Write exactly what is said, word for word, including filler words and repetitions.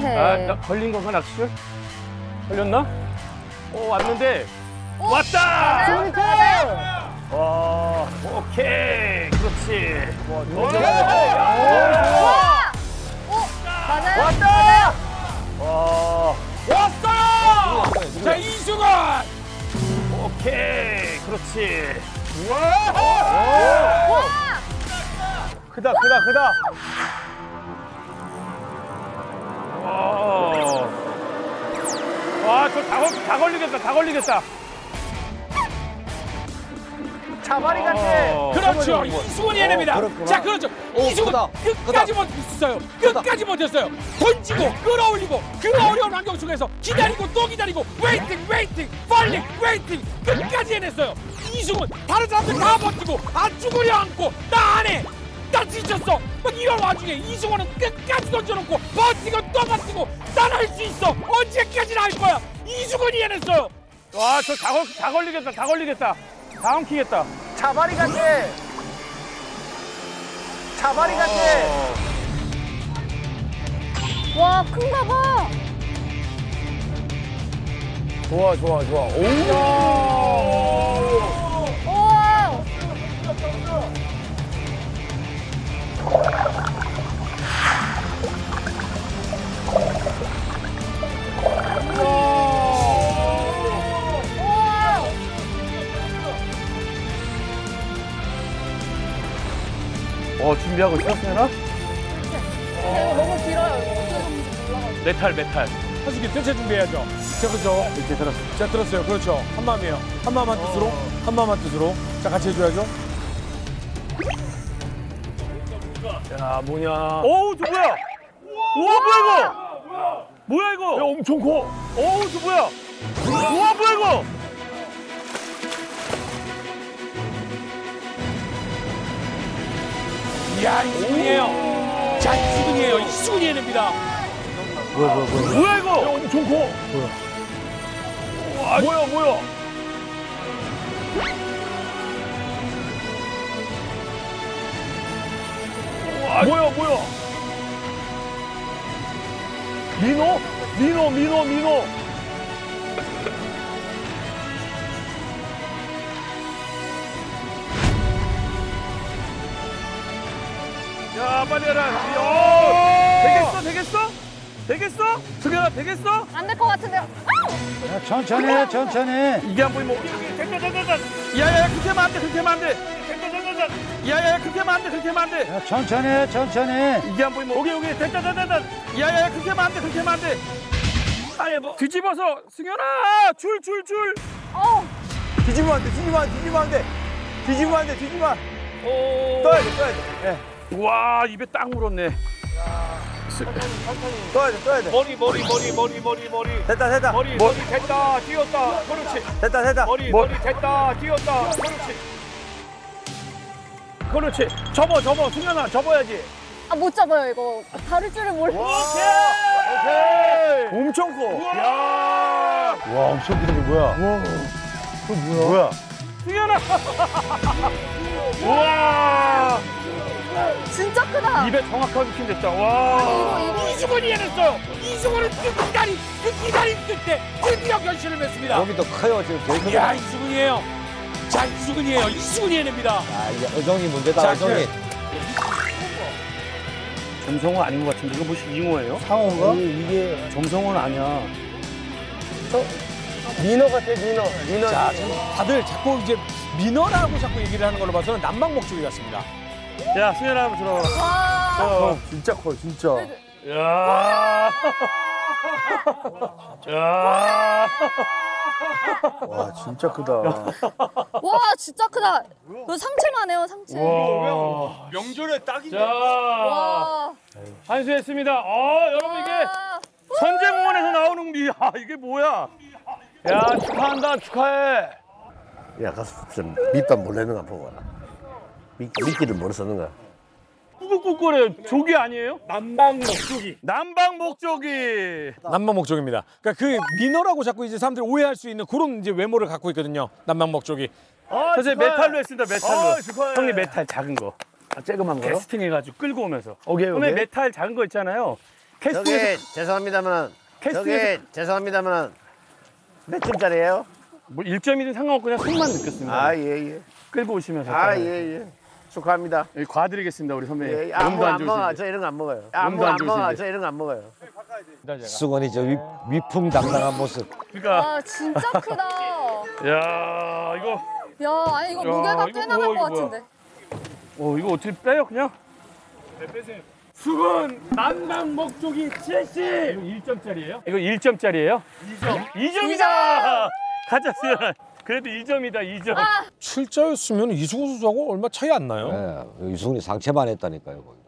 해. 아, 나 걸린 건가 낚시줄? 걸렸나? 오 왔는데 오! 왔다. 재밌게. 맞아요. 와 오케이 그렇지. 와. 오 맞아요. 왔다. 맞아요. 와 왔어요. 자 이승원. 오케이 그렇지. 와. 와. 크다 크다 크다. 와저 다, 다 걸리겠다 다 걸리겠다. 자바리 같아. 그렇죠. 이승원이 해냅니다. 그렇구나. 자, 그렇죠. 오, 이승원 크다. 끝까지 버텼어요. 끝까지 버텼어요. 던지고 끌어올리고 그 어려운 환경 속에서 기다리고 또 기다리고 웨이팅, 웨이팅, 빨리 웨이팅 끝까지 해냈어요. 이승원 다른 사람들 다 버티고 안 죽으려 안고 나 안 해. 나 지쳤어. 막 이런 와중에 이승원은 끝까지 던져놓고 버티고 또 버티고 난 할 수 있어. 언제까지나 할 거야. 이승원이 해냈어요. 와저 다, 걸, 다 걸리겠다 다 걸리겠다. 다 엉키겠다. 자바리 같아. 자바리 같아. 와 큰가 봐. 좋아 좋아 좋아. 오. 우와. 우와. 어 준비하고 있어 승현아? 이거 너무 길어요. 어떻게 하는지 몰라가지고. 메탈 메탈. 한수기 대체 준비해야죠. 자, 그렇죠. 이렇게 들었어. 자, 들었어요. 그렇죠. 한 마음이에요. 한 마음만 뜻으로. 한 마음만 뜻으로. 자, 같이 해줘야죠. 야 뭐냐? 어우 저 뭐야? 우와 뭐야 이거? 뭐야 이거? 야 엄청 커. 어우 저 뭐야? 우와 뭐야 이거? 이야, 이수근이에요. 자, 이수근이에요. 이수근이 해냅니다. 뭐야 뭐야 뭐야. 뭐야 이거? 야 엄청 커. 뭐야? 와 뭐야 뭐야? 와, 뭐야 뭐야? 민호? 민호 민호 민호. 야 빨리 해라. 야, 되겠어 되겠어? 되겠어? 승현아 되겠어? 안 될 것 같은데요. 아우! 야, 천천히 해 천천히. 이게 안 보이면 됐다 됐다 됐다. 야야야 그렇게 하면 안 돼 그렇게 하면 안 돼. 됐다 됐다 됐다. 야야야 그렇게 하면 안 돼 그렇게 하면 안 돼. 야, 천천히 해 천천히. 이게 안 보이면 오케이 오케이 됐다 됐다 됐다. 야야야 그렇게 하면 안 돼 그렇게 하면 안 돼. 아예 뭐 뒤집어서 승현아 줄 줄 줄. 어. 뒤집으면 안 돼 뒤집으면 안 돼 뒤집으면 안 돼. 뒤집으면 안 돼 뒤집으면 안 돼. 오. 떠야 돼 떠야 돼. 예. 와 입에 딱 물었네. 떠야 돼 떠야 돼. 머리 머리 머리 머리 머리 머리. 됐다 됐다. 머리 머리 됐다 뛰었다 그렇지. 됐다 됐다. 머리 뭐- 머리 됐다 뛰었다 그렇지. 그렇지 접어 접어 승현아 접어야지. 아 못 잡아요 이거. 다룰 줄을 몰라. 오케이. 엄청 커. 야. 와 엄청 크다 뭐야. 와. 그 뭐야? 뭐야? 승현아. 우와. 진짜 크다. 입에 정확하게 핀댔다. 와. 이거 이거 이승원이 해냈어요. 이승원은 그 기다림, 그 기다림 끝에 드디어 결실을 맺습니다. 여기도 커요 지금 제일 크다. 이야, 이승훈이에요. 자, 이승훈이에요. 이승훈이 해냅니다. 아 이게 어정이 문제다. 자, 어정이. 점성어 아닌 것 같은데 이거 혹시 잉어예요? 상어인가? 이게 점성어는 아니야. 민어 같아 민어. 민어. 자, 지금 다들 자꾸 이제 민어라고 자꾸 얘기를 하는 걸로 봐서는 남방 목적이 같습니다. 야 승현아 한번 들어봐. 와. 어. 진짜 커 진짜. 야. 야. 와 진짜 크다. 와 진짜 크다. 이거 상체만 해요 상체. 와. 명절에 딱이네. 자. 와. 한수했습니다. 어 여러분 이게 와. 선제공원에서 나오는 미. 아 이게 뭐야? 야 축하한다 축하해. 야 가서 좀 밑밥 몰래는 거 보고 와라. 미, 미끼를 뭘 쓰는 거야? 꾸덕꾸덕거려요. 조기 아니에요? 남방 목조기. 남방 목조기. 남방 목적입니다. 그러니까 그 민어라고 자꾸 이제 사람들이 오해할 수 있는 그런 이제 외모를 갖고 있거든요. 남방 목적이. 아, 선생님 메탈로 했습니다. 메탈로. 아, 축하해. 형님 메탈 작은 거. 아, 쬐그만 거요? 캐스팅해가지고 끌고 오면서. 오케이, 형님 오케이. 메탈 작은 거 있잖아요. 캐스팅에서 저게 죄송합니다만 저게 죄송합니다만 몇 점짜리예요? 뭐 일 점이든 상관없고 그냥 손만 느꼈습니다. 아 예예. 끌고 오시면서. 아 예예. 축하합니다. 여기 과드리겠습니다 우리 선배님. 예, 예. 아, 몸도 뭐 안 안 먹어. 좋으신데. 저 이런 거 안 먹어요. 몸도 안 먹어 안 안 먹어. 좋으신데. 저 이런 거 안 먹어요. 수건이 저 위, 위풍당당한 모습. 그러니까 와 진짜 크다. 야 이거 야 아니 이거 야, 무게가 이거 꽤 뭐야, 나갈 것 이거 뭐야. 같은데. 어 이거 어떻게 빼요 그냥? 수건 난방 목조기 칠십. 이거 일 점짜리예요? 이거 일 점짜리예요? 이 점. 이 점이다. 가짜 수연. 그래도 이 점이다 이 점. 칠 자였으면 이수근 선수하고 얼마 차이 안 나요? 예, 유승훈이 상체만 했다니까요. 거기.